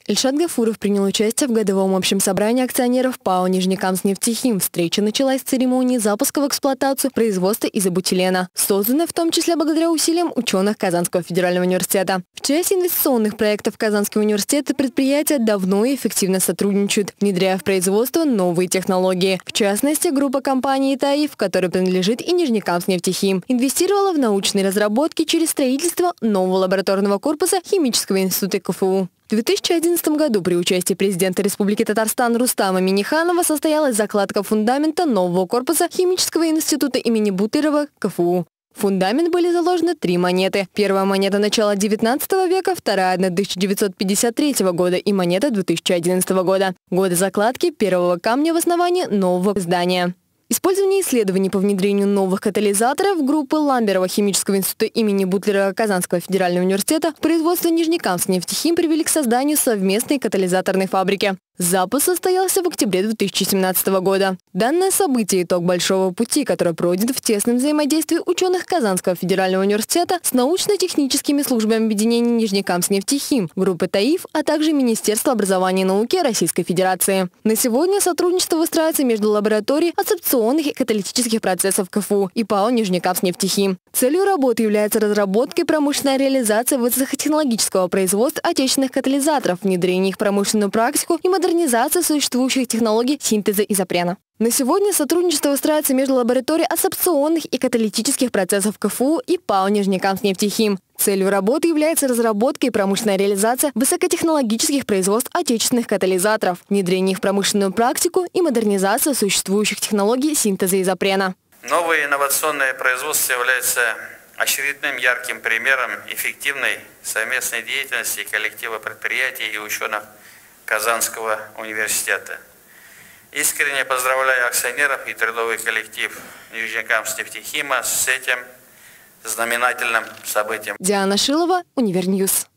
Ильшат Гафуров принял участие в годовом общем собрании акционеров ПАО «Нижнекамскнефтехим». Встреча началась с церемонии запуска в эксплуатацию производства изобутилена, созданной в том числе благодаря усилиям ученых Казанского федерального университета. В части инвестиционных проектов Казанского университета предприятия давно и эффективно сотрудничают, внедряя в производство новые технологии. В частности, группа компаний «Таиф», которой принадлежит и «Нижнекамскнефтехим», инвестировала в научные разработки через строительство нового лабораторного корпуса Химического института КФУ. В 2011 году при участии президента Республики Татарстан Рустама Минниханова состоялась закладка фундамента нового корпуса Химического института имени Бутлерова КФУ. В фундамент были заложены 3 монеты. Первая монета начала 19 века, вторая – 1953 года и монета 2011 года. Годы закладки первого камня в основании нового здания. Использование исследований по внедрению новых катализаторов группы Ламберова Химического института имени Бутлерова Казанского федерального университета в производстве Нижнекамскнефтехим привели к созданию совместной катализаторной фабрики. Запуск состоялся в октябре 2017 года. Данное событие – итог большого пути, который пройден в тесном взаимодействии ученых Казанского федерального университета с научно-техническими службами объединения Нижнекамскнефтехим, группы «Таиф», а также Министерства образования и науки Российской Федерации. На сегодня сотрудничество выстраивается между лабораторией адсорбционных и каталитических процессов КФУ и ПАО «Нижнекамскнефтехим». Целью работы является разработка и промышленная реализация высокотехнологического производства отечественных катализаторов, внедрение их в промышленную практику и модернизация существующих технологий синтеза изопрена. На сегодня сотрудничество выстраивается между лабораторией адсорбционных и каталитических процессов КФУ и ПАО «Нижнекамскнефтехим». Целью работы является разработка и промышленная реализация высокотехнологических производств отечественных катализаторов, внедрение их в промышленную практику и модернизация существующих технологий синтеза изопрена. Новое инновационное производство является очередным ярким примером эффективной совместной деятельности коллектива предприятий и ученых Казанского университета. Искренне поздравляю акционеров и трудовой коллектив Нижнекамскнефтехима с этим знаменательным событием. Диана Шилова, Универньюз.